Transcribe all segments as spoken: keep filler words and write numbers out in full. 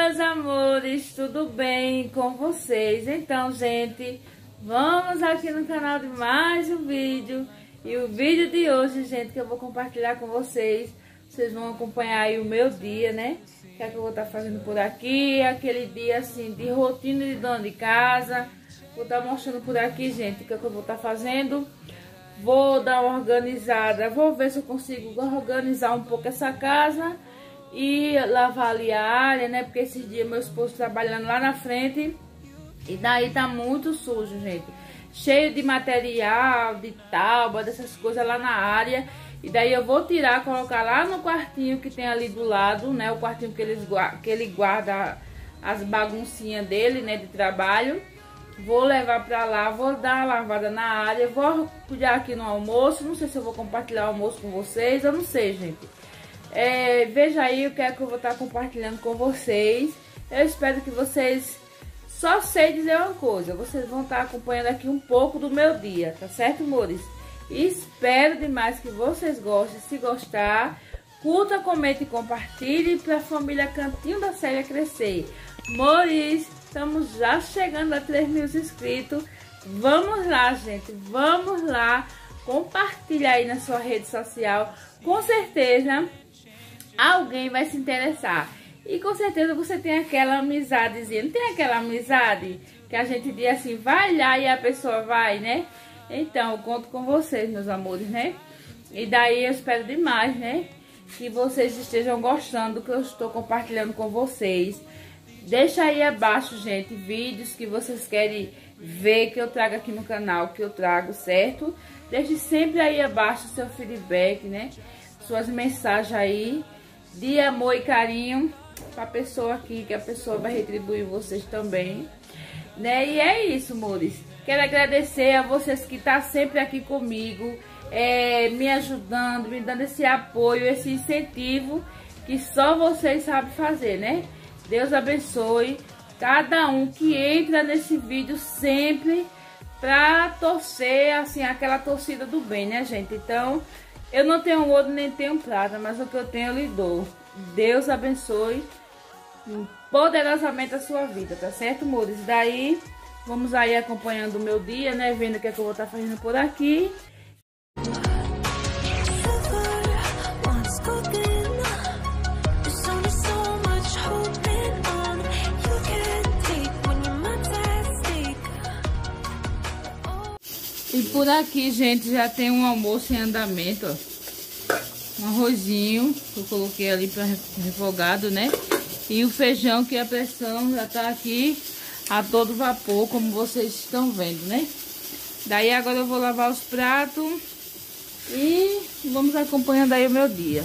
meus amores, tudo bem com vocês? Então, gente, vamos aqui no canal de mais um vídeo. E o vídeo de hoje, gente, que eu vou compartilhar com vocês, vocês vão acompanhar aí o meu dia, né? O que é que eu vou estar fazendo por aqui, aquele dia assim de rotina de dona de casa. Vou estar mostrando por aqui, gente, o que é que eu vou estar fazendo. Vou dar uma organizada, vou ver se eu consigo organizar um pouco essa casa e lavar ali a área, né? Porque esses dias meu esposo trabalhando lá na frente e daí tá muito sujo, gente. Cheio de material, de tábua, dessas coisas lá na área. E daí eu vou tirar, colocar lá no quartinho que tem ali do lado, né? O quartinho que, eles, que ele guarda as baguncinhas dele, né? De trabalho. Vou levar pra lá, vou dar uma lavada na área, vou cuidar aqui no almoço. Não sei se eu vou compartilhar o almoço com vocês, eu não sei, gente. É, veja aí o que é que eu vou estar compartilhando com vocês. Eu espero que vocês... Só sei dizer uma coisa, vocês vão estar acompanhando aqui um pouco do meu dia, tá certo, amores? E espero demais que vocês gostem. Se gostar, curta, comente e compartilhe para a família Cantinho da Célia crescer. Amores, estamos já chegando a três mil inscritos. Vamos lá, gente, vamos lá. Compartilha aí na sua rede social. Com certeza alguém vai se interessar. E com certeza você tem aquela amizadezinha. Não tem aquela amizade que a gente diz assim, vai lá e a pessoa vai, né? Então, eu conto com vocês, meus amores, né? E daí eu espero demais, né? Que vocês estejam gostando do que eu estou compartilhando com vocês. Deixa aí abaixo, gente, vídeos que vocês querem ver que eu trago aqui no canal, que eu trago, certo? Deixe sempre aí abaixo o seu feedback, né? Suas mensagens aí de amor e carinho pra pessoa aqui, que a pessoa vai retribuir vocês também, né? E é isso, amores. Quero agradecer a vocês que estão sempre aqui comigo, é, me ajudando, me dando esse apoio, esse incentivo que só vocês sabem fazer, né? Deus abençoe cada um que entra nesse vídeo sempre pra torcer, assim, aquela torcida do bem, né, gente? Então, eu não tenho ouro nem tenho prata, mas o que eu tenho eu lhe dou. Deus abençoe poderosamente a sua vida, tá certo, amores? Daí, vamos aí acompanhando o meu dia, né? Vendo o que é que eu vou estar fazendo por aqui. E por aqui, gente, já tem um almoço em andamento, ó. Um arrozinho que eu coloquei ali para refogado, né? E o feijão, que a pressão já tá aqui a todo vapor, como vocês estão vendo, né? Daí agora eu vou lavar os pratos e vamos acompanhando aí o meu dia.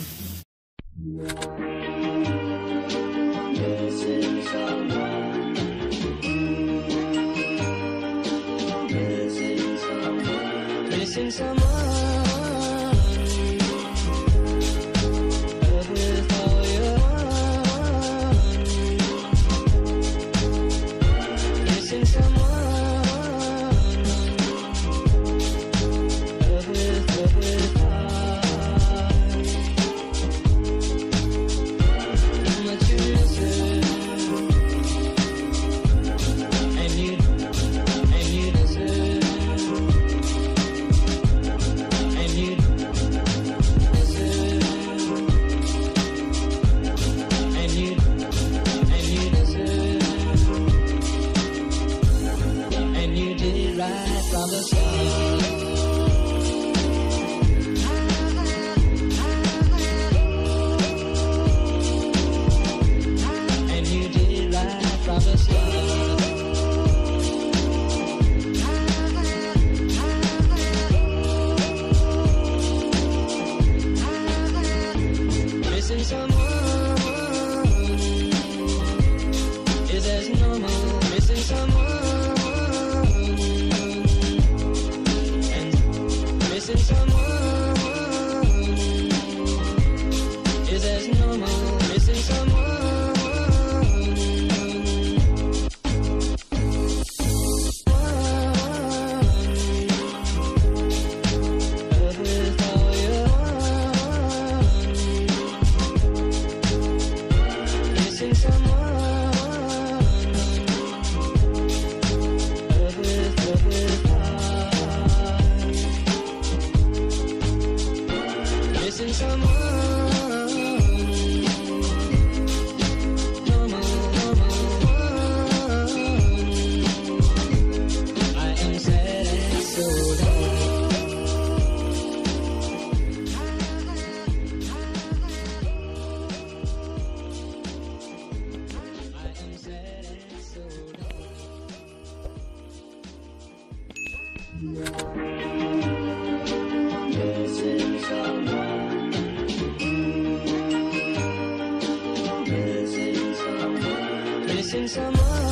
Someone Missing someone,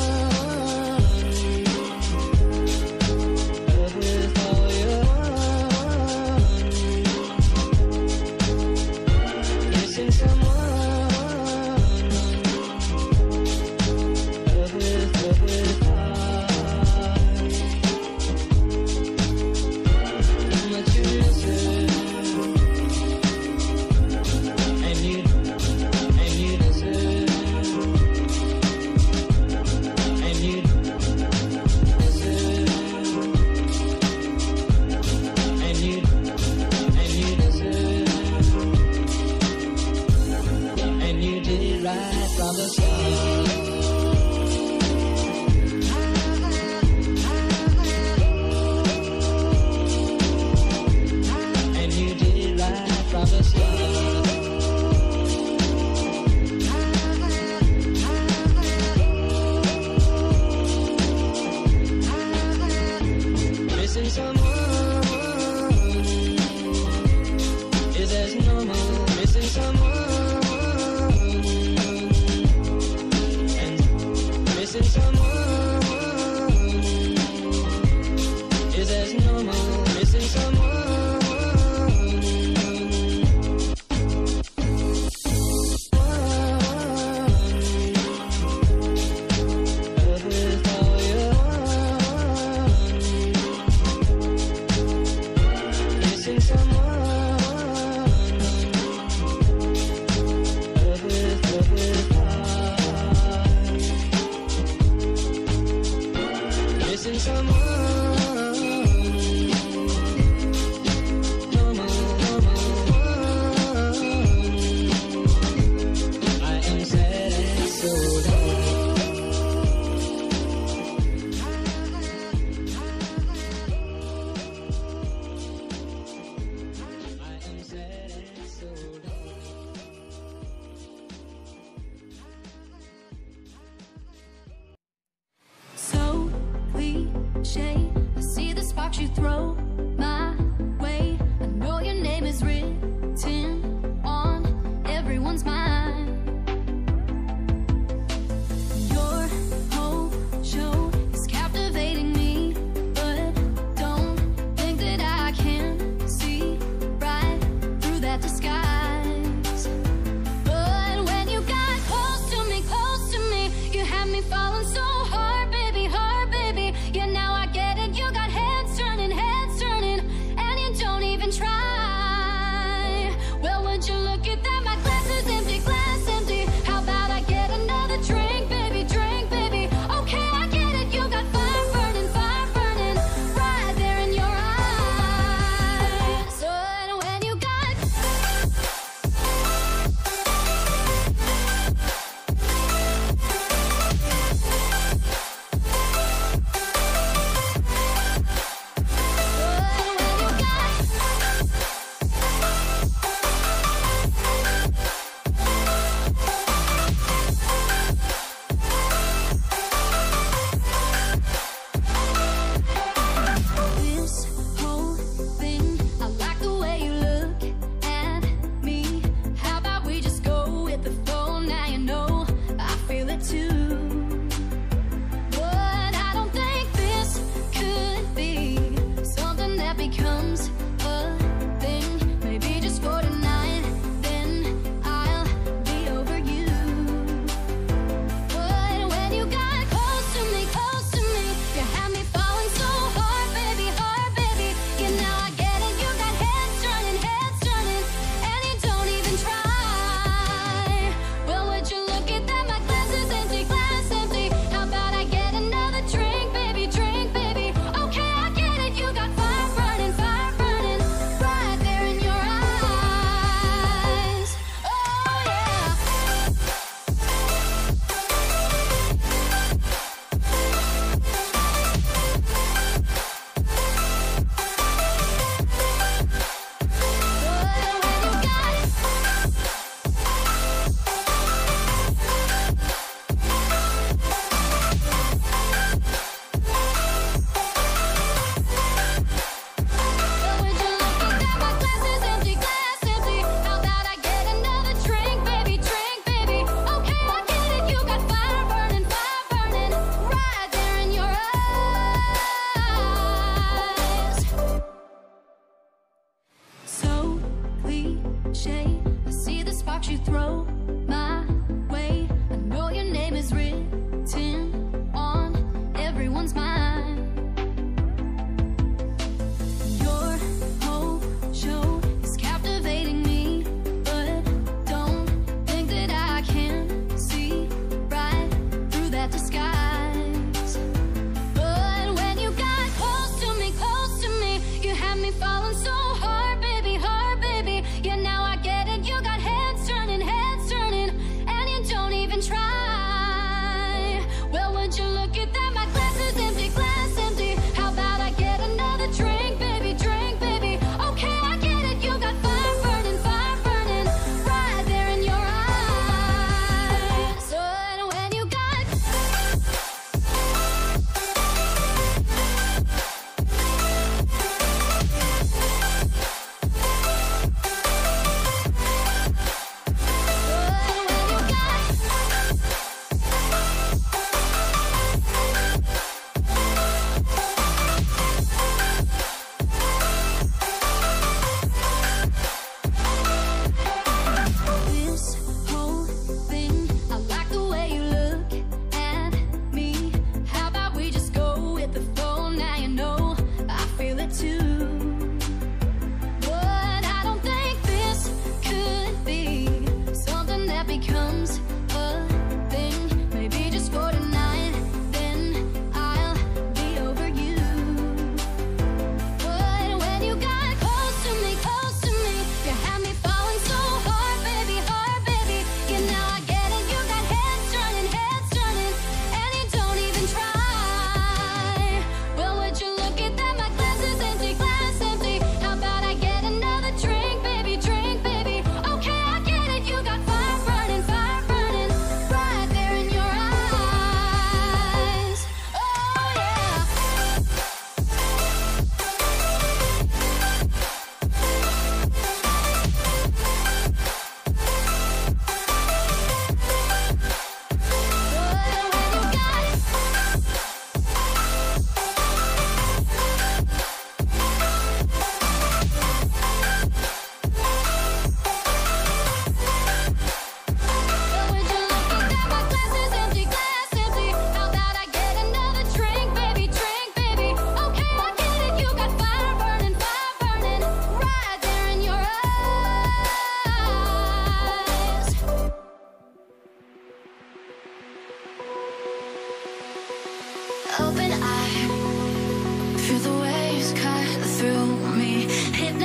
love with all your heart. Missing someone, love with, love with heart. How much you miss it, and you, and you deserve. Right from the start, and you did right from the start. Missing someone is as normal. Missing someone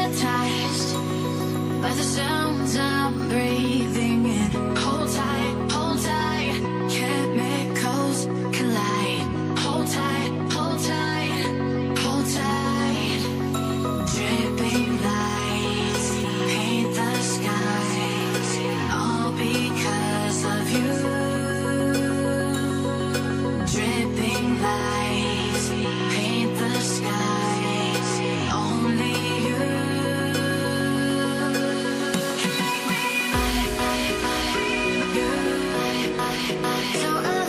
hypnotized by the sounds I'm breathing in. Hold tight, hold tight, chemicals collide. Hold tight, hold tight, hold tight. Dripping lights paint the skies, all because of you. Dripping lights paint the skies, only you. So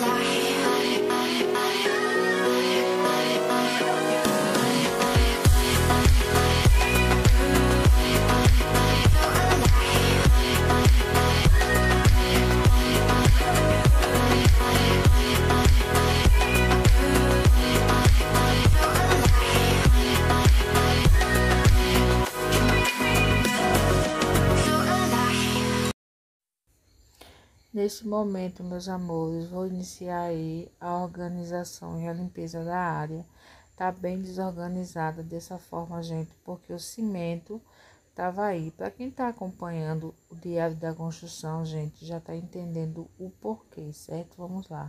Neste momento, meus amores, vou iniciar aí a organização e a limpeza da área. Tá bem desorganizada dessa forma, gente, porque o cimento tava aí. Para quem tá acompanhando o Diário da Construção, gente, já tá entendendo o porquê, certo? Vamos lá.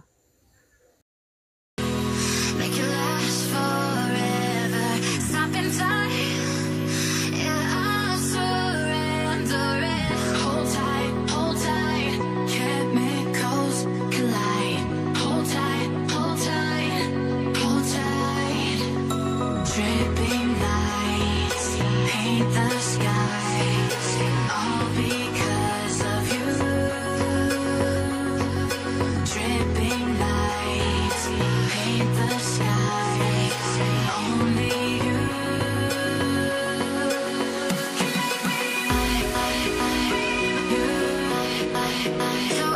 make it last forever. Stop in time. Yeah, I surrender it. Hold tight, hold tight. Chemicals collide. Hold tight, hold tight, hold tight. Dripping lights paint the skies, all because of you. Dripping lights paint the skies, only you. So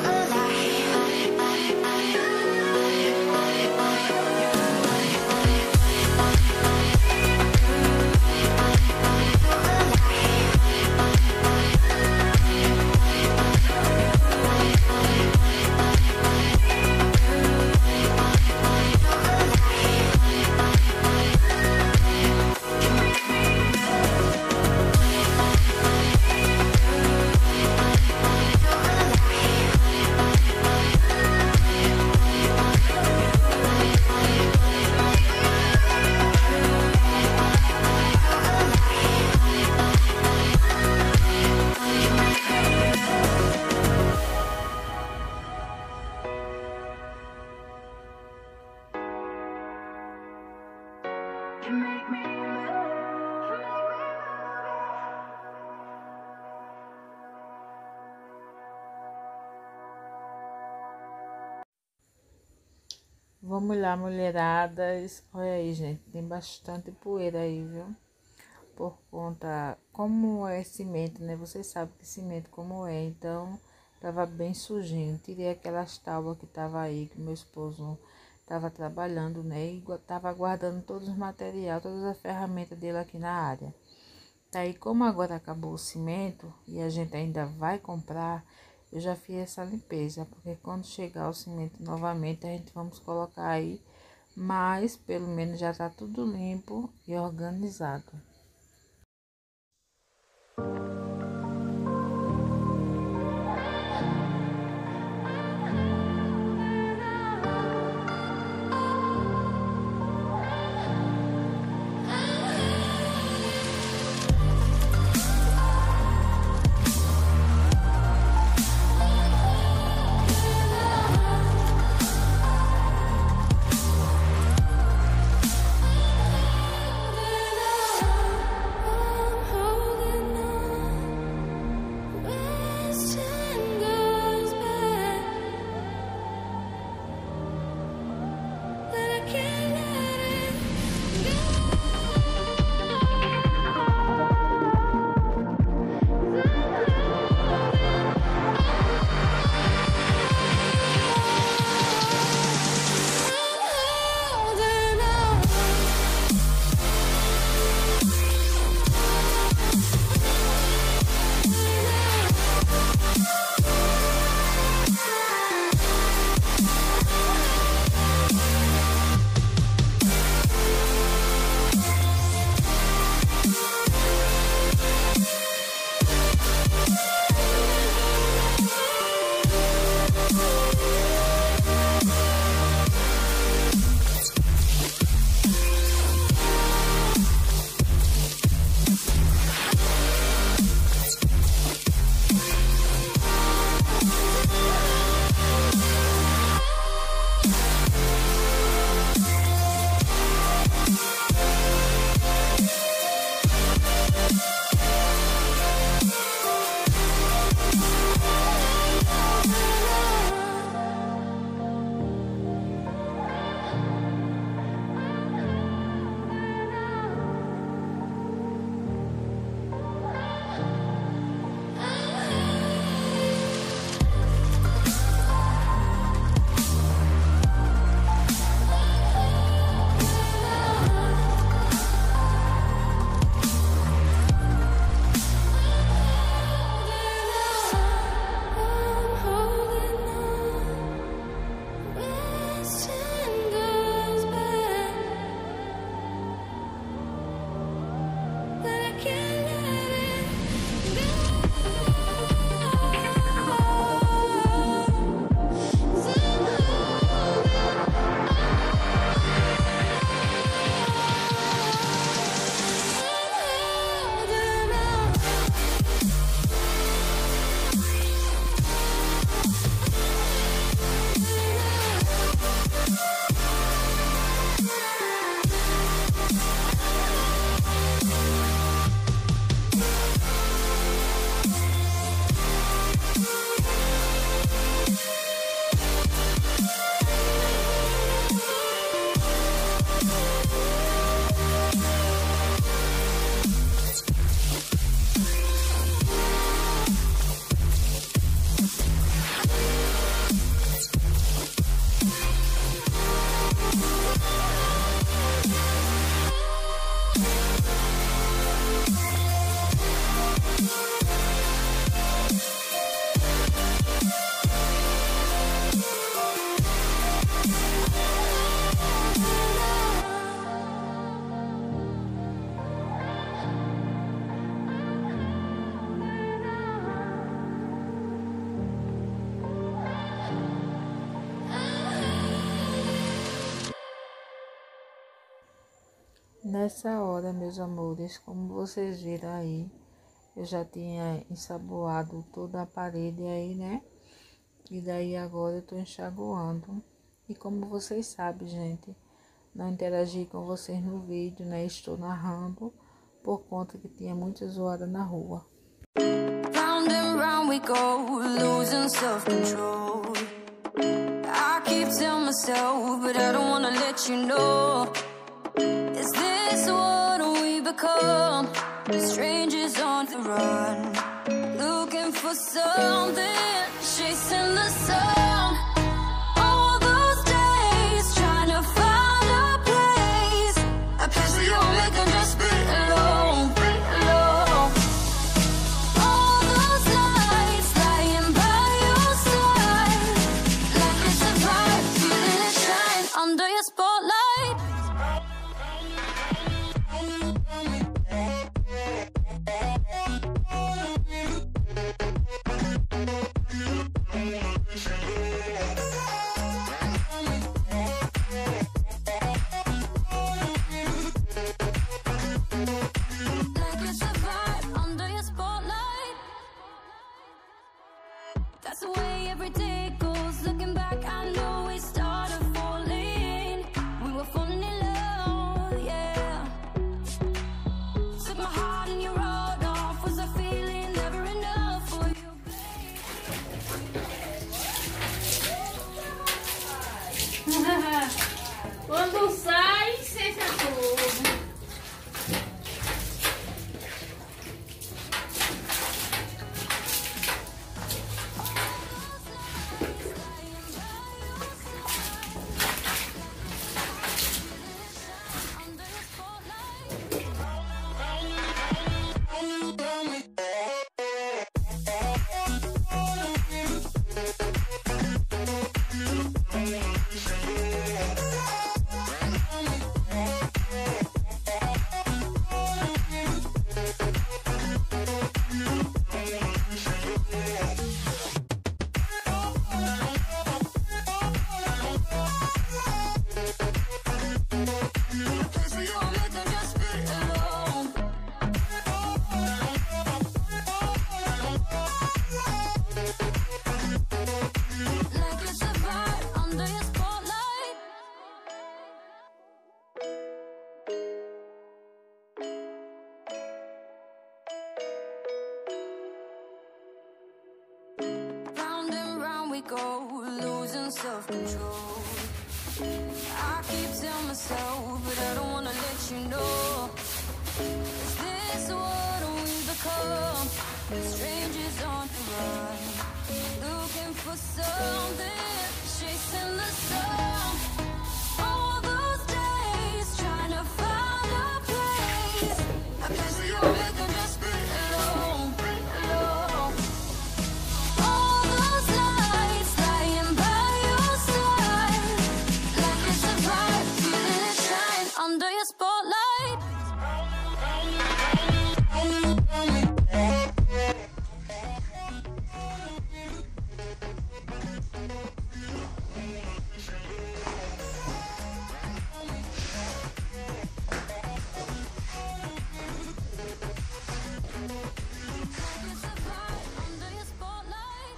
Vamos lá, mulheradas. Olha aí, gente, tem bastante poeira aí, viu? Por conta, como é cimento, né? Vocês sabem que cimento como é, então tava bem sujinho. Tirei aquelas tábuas que tava aí, que meu esposo tava trabalhando, né? E tava guardando todos os materiais, todas as ferramentas dele aqui na área. Daí, como agora acabou o cimento e a gente ainda vai comprar, eu já fiz essa limpeza, porque quando chegar o cimento novamente, a gente vamos colocar aí, mas pelo menos já tá tudo limpo e organizado. So Nessa hora, meus amores, como vocês viram aí, eu já tinha ensaboado toda a parede aí, né? E daí agora eu tô enxaguando. E como vocês sabem, gente, não interagi com vocês no vídeo, né? Estou narrando por conta que tinha muita zoada na rua. Round and round we go, losing self-control. I keep telling myself, but I don't wanna let you know. Is this what we become? Strangers on the run, looking for something, chasing the sun. All those days trying to find a place, a place where you'll make them just be alone, be alone. All those nights lying by your side, like it's a vibe, feeling it shine under your spotlight. Like it's a vibe under your spotlight. That's the way every day goes. Looking back, I know we started falling. We were falling in love, yeah. Took my heart and you rode off. Was a feeling never enough for you, Quando sai, seja tudo. under your spotlight. A place where you'll make them just be alone. Like it's a vibe under your spotlight. Round and round we go, losing self-control. I keep telling myself, but I don't wanna let you know. Is this what we become? Strangers on the run, looking for something, chasing the sun. All those days trying to find a place, a place where you'll make them just be alone, be alone. All those nights lying by your side, like it's a vibe, feeling it shine under your spotlight. Like it's a vibe under your spotlight.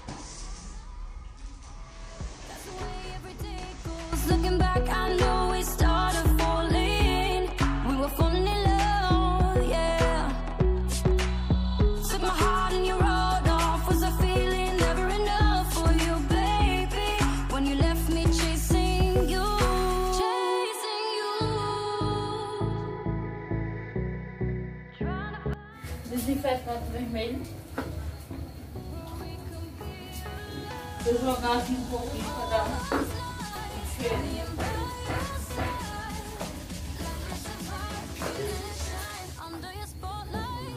That's the way every day goes. Looking back, I know we started falling. We were falling in love, yeah. Took my heart and you rode off. Was a feeling never enough for you, baby. When you left me chasing you, chasing you. Trying to Desinfetante vermelho. Se eu jogar assim um pouquinho pra dar uma cheirinha. under your spotlight.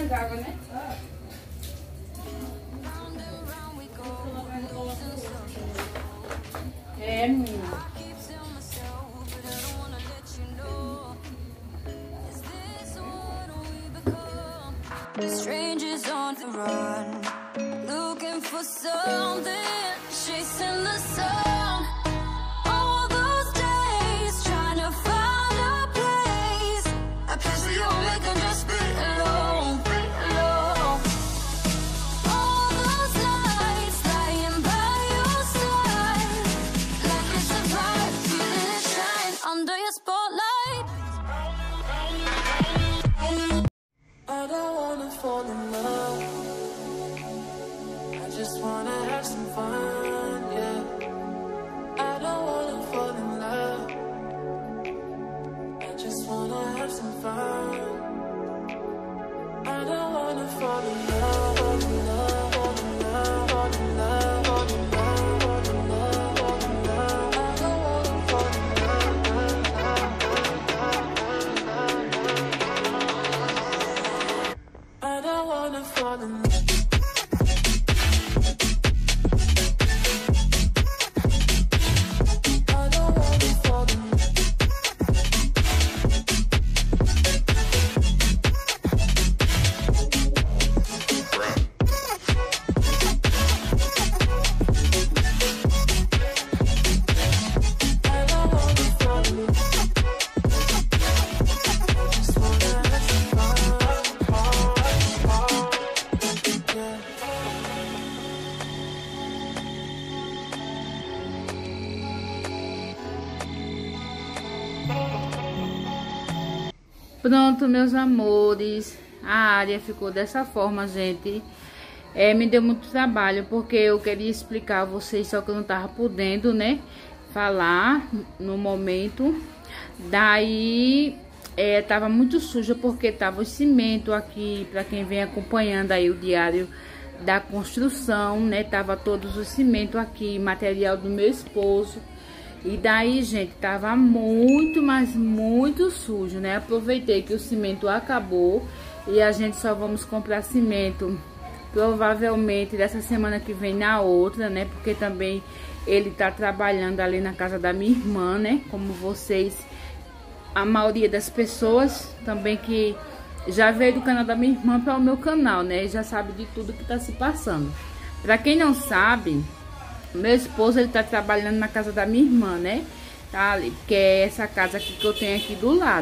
mais água, né? É, menina. Strangers on the run, looking for something, chasing the sun. All those days trying to find a place, a place where you make them just be alone, be alone. All those nights lying by your side, like it's a bright feeling it shine under your spotlight. I don't wanna fall in love, I just wanna have some fun, yeah. I don't wanna fall in love, I just wanna have some fun. I don't wanna fall in love, fall in love, fall in love, fall in love, fall in love, fall in love, fall in love. I don't wanna fall in love, I don't wanna fall in love. Pronto, meus amores, a área ficou dessa forma, gente. É, me deu muito trabalho, porque eu queria explicar a vocês, só que eu não tava podendo, né, falar no momento. Daí, é, tava muito suja, porque tava o cimento aqui, pra quem vem acompanhando aí o diário da construção, né, tava todos os cimentos aqui, material do meu esposo. E daí, gente, tava muito, mas muito sujo, né? Aproveitei que o cimento acabou e a gente só vamos comprar cimento provavelmente dessa semana que vem na outra, né? Porque também ele tá trabalhando ali na casa da minha irmã, né? Como vocês, a maioria das pessoas também que já veio do canal da minha irmã para o meu canal, né? E já sabe de tudo que tá se passando. Pra quem não sabe, meu esposo, ele tá trabalhando na casa da minha irmã, né? Tá ali, que é essa casa aqui que eu tenho aqui do lado.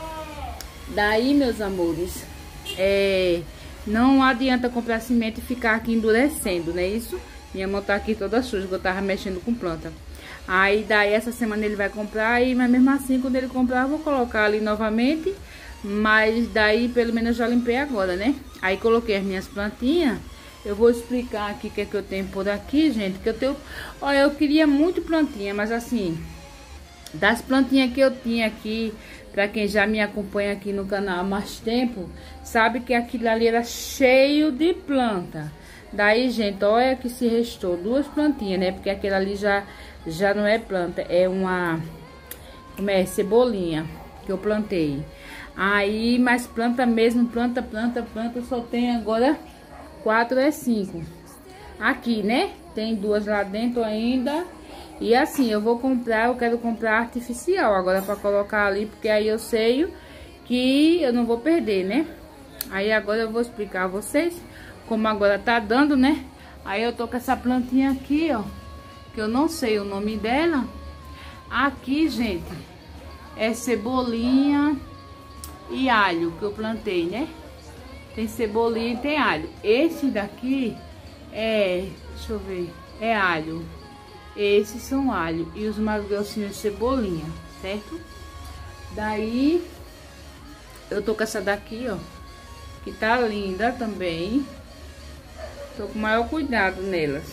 Daí, meus amores, é, não adianta comprar cimento e ficar aqui endurecendo, né? Isso, minha mão tá aqui toda suja, que eu tava mexendo com planta. Aí, daí, essa semana ele vai comprar, e, mas mesmo assim, quando ele comprar, eu vou colocar ali novamente. Mas daí, pelo menos, eu já limpei agora, né? Aí, coloquei as minhas plantinhas. Eu vou explicar aqui o que é que eu tenho por aqui, gente. Que eu tenho... Olha, eu queria muito plantinha, mas assim... Das plantinhas que eu tinha aqui... Pra quem já me acompanha aqui no canal há mais tempo... Sabe que aquilo ali era cheio de planta. Daí, gente, olha que se restou duas plantinhas, né? Porque aquela ali já, já não é planta. É uma... Como é? Cebolinha. Que eu plantei. Aí, mas planta mesmo, planta, planta, planta. Só tem agora... Quatro é cinco. Aqui, né? Tem duas lá dentro ainda. E assim, eu vou comprar, eu quero comprar artificial agora pra colocar ali, porque aí eu sei que eu não vou perder, né? Aí agora eu vou explicar a vocês como agora tá dando, né? Aí eu tô com essa plantinha aqui, ó, que eu não sei o nome dela. Aqui, gente, é cebolinha e alho que eu plantei, né? Tem cebolinha e tem alho. Esse daqui é, deixa eu ver, é alho. Esses são alho. E os mais grossinhos de cebolinha, certo? Daí, eu tô com essa daqui, ó. Que tá linda também. Tô com o maior cuidado nelas.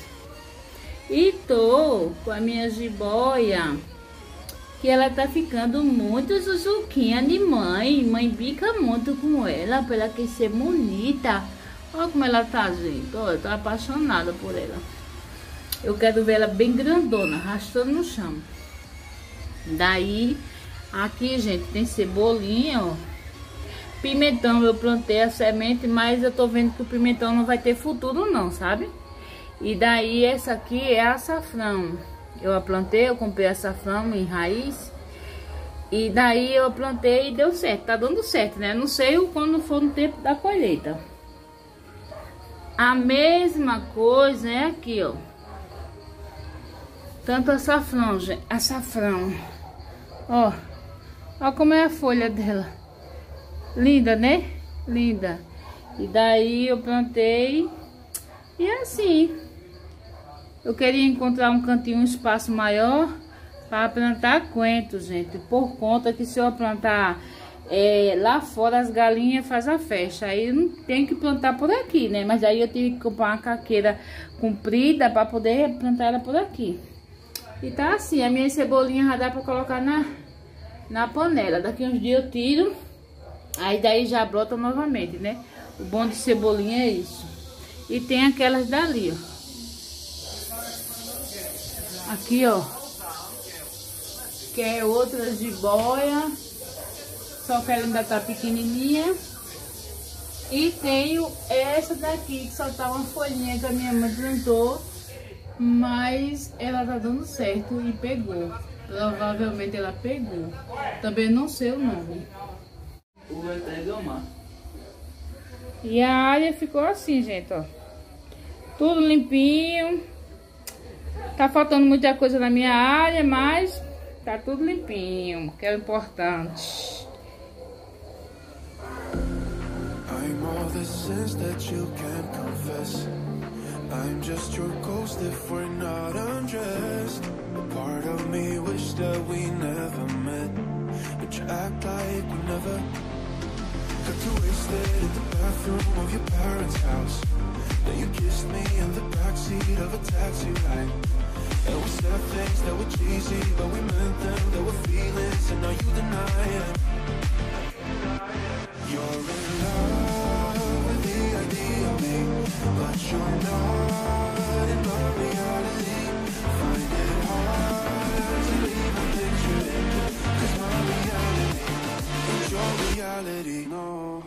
E tô com a minha jiboia, que ela tá ficando muito zuzuquinha de mãe. Mãe bica muito com ela, pra ela querer ser bonita. Olha como ela tá, gente. Olha, eu tô apaixonada por ela. Eu quero ver ela bem grandona, arrastando no chão. Daí, aqui, gente, tem cebolinha, ó. pimentão eu plantei a semente, mas eu tô vendo que o pimentão não vai ter futuro não, sabe? E daí essa aqui é açafrão. Eu a plantei, eu comprei açafrão em raiz. E daí eu plantei e deu certo, tá dando certo, né? Não sei quando for no tempo da colheita. A mesma coisa é aqui, ó. Tanto açafrão, gente, açafrão. Ó, ó como é a folha dela. Linda, né? Linda. E daí eu plantei. E assim. Eu queria encontrar um cantinho, um espaço maior para plantar coentro, gente. Por conta que se eu plantar é, lá fora, as galinhas fazem a festa. Aí não tem que plantar por aqui, né? Mas aí eu tive que comprar uma caqueira comprida para poder plantar ela por aqui. E tá assim, a minha cebolinha já dá para colocar na, na panela. Daqui uns dias eu tiro. Aí daí já brota novamente, né? O bom de cebolinha é isso. E tem aquelas dali, ó. Aqui, ó. Que é outra jiboia. Só que ela ainda tá pequenininha. E tenho essa daqui, que só tá uma folhinha que a minha mãe plantou. Mas ela tá dando certo e pegou. Provavelmente ela pegou. Também não sei o nome. E a área ficou assim, gente, ó. Tudo limpinho. Tá faltando muita coisa na minha área, mas tá tudo limpinho, que é o importante. I'm all the sins that you can't confess. I'm just your ghost if we're not undressed. A part of me wish that we never met, but you act like we never. Got too wasted in the bathroom of your parents' house. Then you kissed me in the backseat of a taxi ride. And we said things that were cheesy, but we meant them. There were feelings, and now you deny it. You're in love with the idea of me, but you're not in my reality. Find it hard to even picture it, 'cause my reality is your reality. No.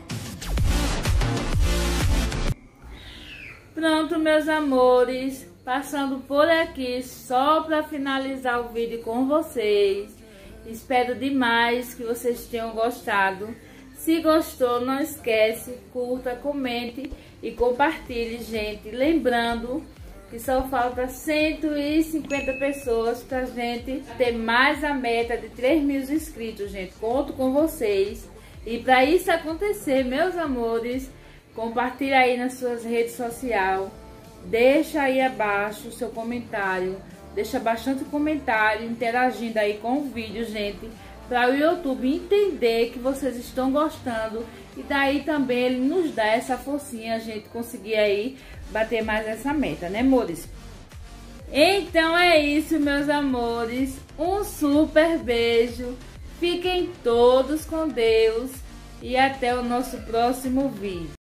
Pronto, meus amores, passando por aqui só para finalizar o vídeo com vocês. Espero demais que vocês tenham gostado. Se gostou, não esquece, curta, comente e compartilhe, gente. Lembrando que só falta cento e cinquenta pessoas pra gente ter mais a meta de três mil inscritos, gente. Conto com vocês. E para isso acontecer, meus amores, compartilha aí nas suas redes sociais. Deixa aí abaixo o seu comentário. Deixa bastante comentário, interagindo aí com o vídeo, gente. Para o YouTube entender que vocês estão gostando. E daí também ele nos dá essa forcinha, a gente conseguir aí bater mais essa meta, né, amores? Então é isso, meus amores. Um super beijo. Fiquem todos com Deus. E até o nosso próximo vídeo.